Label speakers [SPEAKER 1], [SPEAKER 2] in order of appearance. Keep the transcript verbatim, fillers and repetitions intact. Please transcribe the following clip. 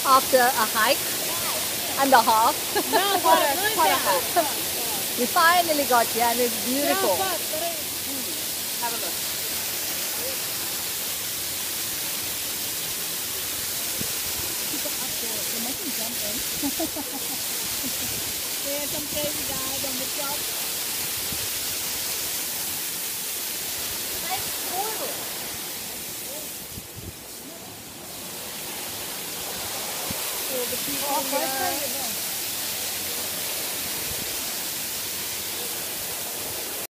[SPEAKER 1] after a hike and a half.
[SPEAKER 2] No, what a, what a hike.
[SPEAKER 1] We finally got here and it's beautiful.
[SPEAKER 2] Have a look. There's some crazy guys on the top.
[SPEAKER 1] Nice pool.
[SPEAKER 2] So the people here